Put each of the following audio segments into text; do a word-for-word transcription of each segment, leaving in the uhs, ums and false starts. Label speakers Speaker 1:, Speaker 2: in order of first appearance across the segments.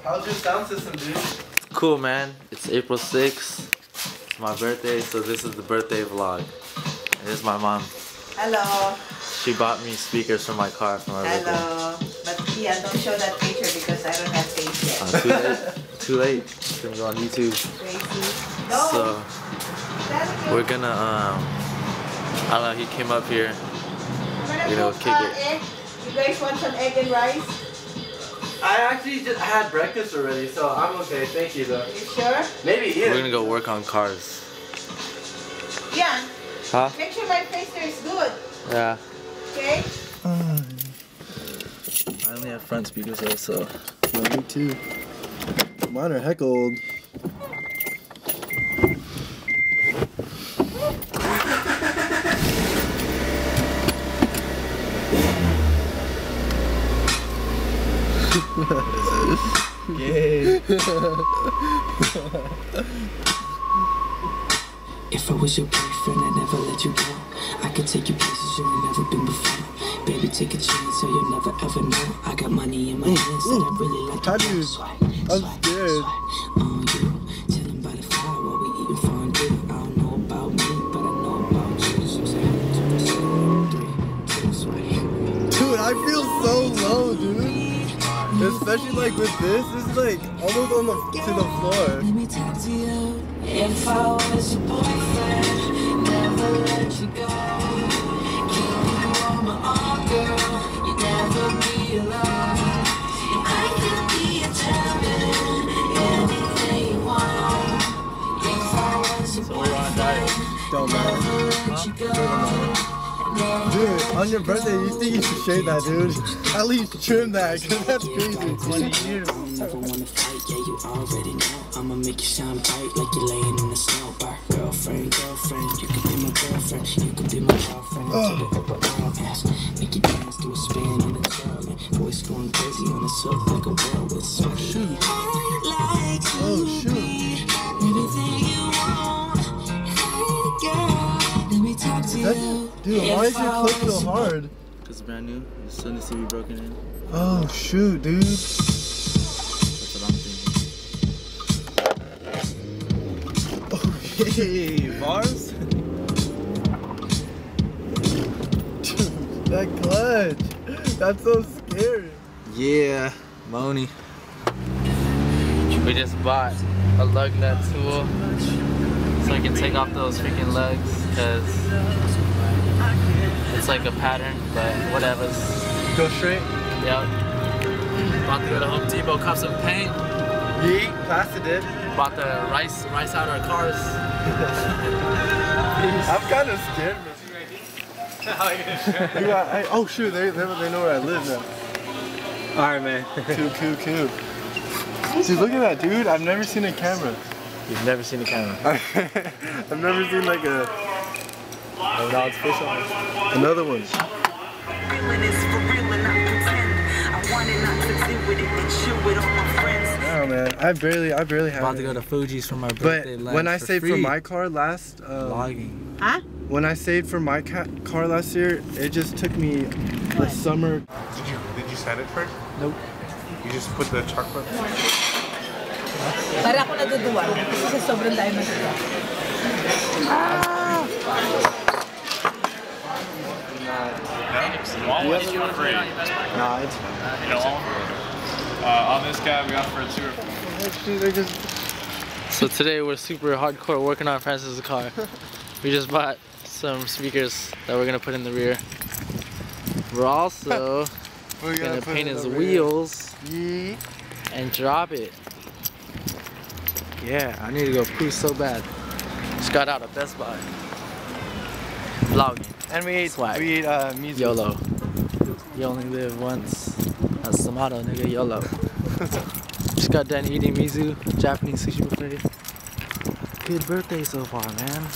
Speaker 1: How's your sound system, dude?
Speaker 2: Cool, man. It's April sixth. It's my birthday, so this is the birthday vlog. And this is my mom.
Speaker 3: Hello.
Speaker 2: She bought me speakers for my car for my birthday.
Speaker 3: Hello. But yeah, don't show that picture because I don't have face yet.
Speaker 2: Uh, too late. Too late. It's gonna go on YouTube.
Speaker 3: Crazy. No.
Speaker 2: So we're gonna um I don't know, he came up here.
Speaker 3: We're gonna cook uh, egg. You guys want some egg and rice?
Speaker 1: I actually just had breakfast already, so I'm okay. Thank you, though.
Speaker 3: You sure?
Speaker 1: Maybe, yeah.
Speaker 2: We're gonna go work on cars.
Speaker 3: Yeah.
Speaker 2: Huh?
Speaker 3: Make sure my face there is good.
Speaker 2: Yeah.
Speaker 3: Okay?
Speaker 2: I only have front speakers though, so.
Speaker 1: Well, me too. Mine are heck old. Yay.
Speaker 4: If I was your boyfriend, I'd never let you go. I could take you places you ain't never been before. Baby, take a chance, so you'll never ever know. I got money in my hands that I really like to do. Swipe,
Speaker 1: I'm
Speaker 4: swipe,
Speaker 1: scared.
Speaker 4: swipe on you. Chilling by the fire while we eating fondue. I don't know about me, but I know about you. So say three, two, swipe.
Speaker 1: Dude, I feel so low, dude. Especially like with this, this is like almost on the to the floor.
Speaker 4: Let me talk to you. If I was your boyfriend, never let you go. Keep you on my arm, girl. You never be alone. I could be a gentleman, anything you want. If I was your boyfriend,
Speaker 1: Don't matter.
Speaker 4: never let you go.
Speaker 1: Dude, on your birthday, you think you should shave that, dude? At least trim that, cause that's crazy. twenty years.
Speaker 4: Never wanna fight, yeah, you already know. I'ma make you shine bright like you're laying in the snow. Bar. Girlfriend, girlfriend, you could be my girlfriend, you could be my girlfriend.
Speaker 1: Oh.
Speaker 4: Make you dance to a spin on the trail, man. Voice going crazy on the silk like a whirlwind.
Speaker 1: Oh shoot. Oh shoot.
Speaker 4: Everything you want, girl. Let me talk to
Speaker 1: That,
Speaker 4: you.
Speaker 1: dude, why is your clip so hard?
Speaker 2: Cause it's brand new. It still needs to be broken in.
Speaker 1: Oh shoot, dude.
Speaker 2: That's what I'm thinking.
Speaker 1: Oh, hey, bars? Dude, that clutch. That's so scary.
Speaker 2: Yeah, Moni. We just bought a lug nut tool so we can take off those freaking lugs because it's like a pattern, but whatever.
Speaker 1: Go straight.
Speaker 2: Yep. About to go to Home Depot, cop some paint.
Speaker 1: Yeet, plastic it.
Speaker 2: About to rice rice out our cars.
Speaker 1: I'm kind of scared. You got, I, oh shoot, they, they, they know where I live now.
Speaker 2: Alright, man.
Speaker 1: Cool, cool, cool. Dude, look at that, dude. I've never seen a camera.
Speaker 2: You've never seen a camera.
Speaker 1: I've never seen like a...
Speaker 2: Oh, now it's fish on.
Speaker 1: Another one. Oh man, I barely, I barely have.
Speaker 2: About to go to Fuji's for my birthday.
Speaker 1: But when I
Speaker 2: for
Speaker 1: saved
Speaker 2: free.
Speaker 1: for my car last, um,
Speaker 2: Vlogging.
Speaker 3: Huh?
Speaker 1: when I saved for my ca car last year, it just took me the summer.
Speaker 5: Did you did you sand it first?
Speaker 1: Nope.
Speaker 5: You just put the chocolate.
Speaker 3: Para ako naduduwag kasi sa sobrang dahil nagduduwa. Ah!
Speaker 5: One was for free.
Speaker 1: Nah, it's fine.
Speaker 5: You know, uh, on this guy we got for a two.
Speaker 2: So today we're super hardcore working on Francis' car. We just bought some speakers that we're gonna put in the rear. We're also
Speaker 1: We're
Speaker 2: gonna,
Speaker 1: gonna
Speaker 2: paint
Speaker 1: in
Speaker 2: his
Speaker 1: the
Speaker 2: wheels
Speaker 1: rear.
Speaker 2: and drop it. Yeah, I need to go poo so bad. Just got out of Best Buy. Vlogging.
Speaker 1: And we ate,
Speaker 2: Swag.
Speaker 1: we ate uh, miso.
Speaker 2: YOLO. You only live once. That's the motto, nigga. YOLO. Just got done eating miso, Japanese sushi buffet. Good birthday so far, man.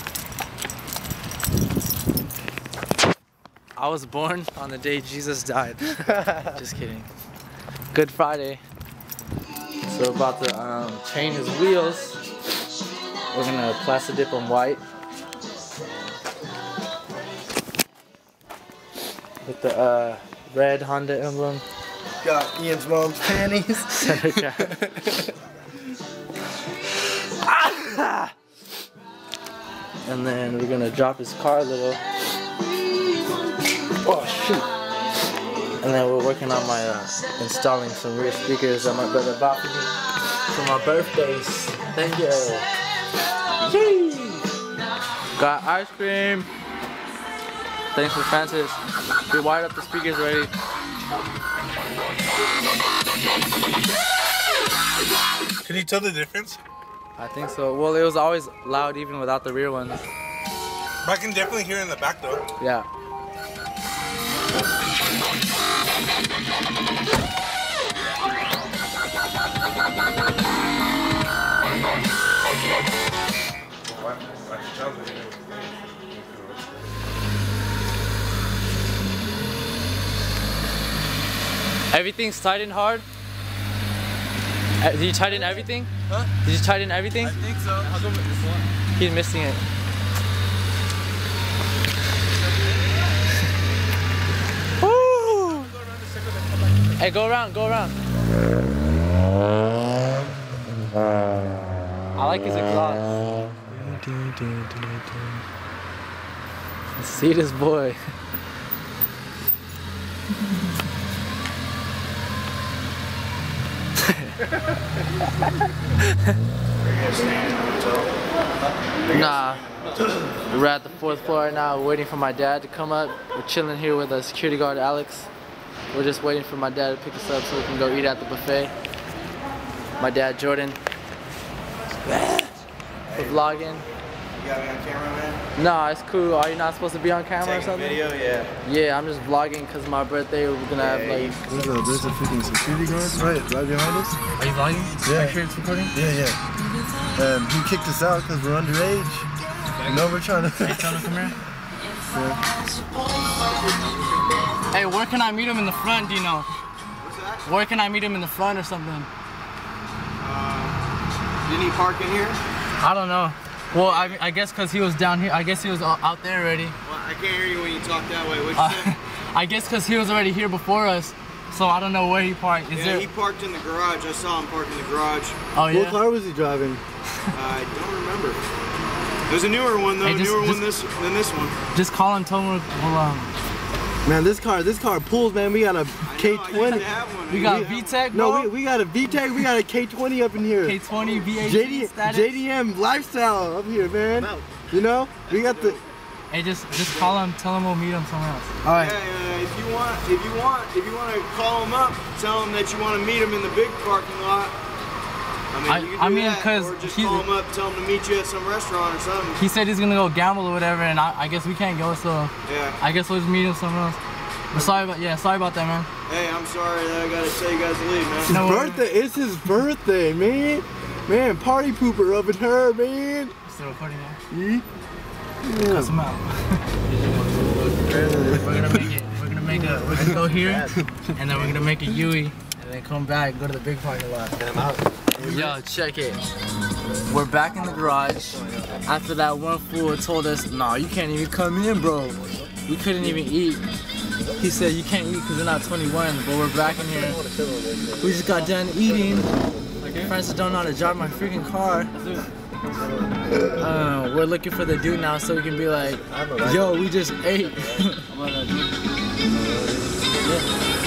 Speaker 2: I was born on the day Jesus died. Just kidding. Good Friday. So we're about to um, chain his wheels. We're gonna plastic dip them white. With the uh, red Honda emblem.
Speaker 1: Got Ian's mom's panties.
Speaker 2: Center cap. And then we're gonna drop his car a little. Oh shoot! And then we're working on my uh, installing some rear speakers that my brother bought for me for my birthdays. Thank you. Yay! Got ice cream. Thanks for Francis. We wired up the speakers already.
Speaker 1: Can you tell the difference?
Speaker 2: I think so. Well, it was always loud even without the rear ones.
Speaker 1: I can definitely hear it in the back though.
Speaker 2: Yeah. Everything's tightened hard? Uh, Did you tighten everything?
Speaker 1: Huh?
Speaker 2: Did you tighten everything?
Speaker 1: I think so. How come this one?
Speaker 2: He's missing it. Woo! Hey, go around, go around. I like his exhaust. See this boy. Nah, we're at the fourth floor right now. We're waiting for my dad to come up. We're chilling here with a security guard, Alex. We're just waiting for my dad to pick us up so we can go eat at the buffet. My dad, Jordan. We're vlogging.
Speaker 1: You got me on camera, man?
Speaker 2: Nah, it's cool. Are you not supposed to be on camera or
Speaker 1: Taking a
Speaker 2: something?
Speaker 1: video, yeah.
Speaker 2: Yeah, I'm just vlogging because my birthday. We're gonna have
Speaker 1: Yeah,
Speaker 2: like.
Speaker 1: There's a, there's a freaking security guard right, right behind us.
Speaker 2: Are you vlogging?
Speaker 1: Yeah.
Speaker 2: Are you sure it's recording?
Speaker 1: Yeah, yeah. And he kicked us out because we're underage. No, we're trying to.
Speaker 2: Hey, tell him to come here.
Speaker 1: Yeah.
Speaker 2: Hey, where can I meet him in the front? Do you know?
Speaker 6: What's that?
Speaker 2: Where can I meet him in the front or something?
Speaker 6: Uh, didn't he park in here?
Speaker 2: I don't know. Well, I, I guess because he was down here. I guess he was out there already.
Speaker 6: Well, I can't hear you when you talk that way. What'd you
Speaker 2: Uh,
Speaker 6: say?
Speaker 2: I guess because he was already here before us. So I don't know where he parked. Is
Speaker 6: Yeah,
Speaker 2: there?
Speaker 6: he parked in the garage. I saw him park in the garage.
Speaker 2: Oh yeah.
Speaker 1: What car was he driving?
Speaker 6: I don't remember. There's a newer one though,
Speaker 2: Hey, just-
Speaker 6: newer
Speaker 2: just-
Speaker 6: one this than this one.
Speaker 2: Just call him. Tell him we'll, we'll um.
Speaker 1: Man, this car, this car pulls, man. We got a
Speaker 6: I
Speaker 1: K
Speaker 6: know, I used
Speaker 1: twenty.
Speaker 6: to have one.
Speaker 2: We got
Speaker 1: We-
Speaker 2: V TEC, bro.
Speaker 1: No, we, we got a V TEC. We got a K twenty up in here.
Speaker 2: K twenty V eighteen
Speaker 1: J D,
Speaker 2: status.
Speaker 1: J D M lifestyle up here, man. You know, we got the.
Speaker 2: Hey, just just call him. Tell him we'll meet him somewhere else.
Speaker 1: All right.
Speaker 6: Yeah, uh, if you want, if you want, if you want to call him up, tell him that you want to meet him in the big parking lot. I mean,
Speaker 2: I-
Speaker 6: you can
Speaker 2: I
Speaker 6: do
Speaker 2: mean,
Speaker 6: that,
Speaker 2: 'cause
Speaker 6: or just
Speaker 2: he's-
Speaker 6: call him up, tell him to meet you at some restaurant or something.
Speaker 2: He said he's gonna go gamble or whatever, and I, I guess we can't go. So
Speaker 6: Yeah.
Speaker 2: I guess we'll just meet him somewhere else. But sorry about yeah, sorry about that, man.
Speaker 6: Hey, I'm sorry that I gotta tell you guys to leave, man.
Speaker 1: His
Speaker 2: No worries.
Speaker 1: birthday. It's his birthday, man. Man, party pooper up in her, man.
Speaker 2: Still recording now.
Speaker 1: Yeah.
Speaker 2: Cuss him out. We're gonna make it. We're gonna make a. We're gonna go here, and then we're gonna make a Yui, and then come back and go to the big parking lot. Yo, check it. We're back in the garage. After that one fool told us, "Nah, you can't even come in, bro. We couldn't even eat." He said, "You can't eat because you're not twenty-one." But we're back in here. We just got done eating. Francis don't know how to drive my freaking car. Uh, we're looking for the dude now so we can be like, "Yo, we just ate." Yeah.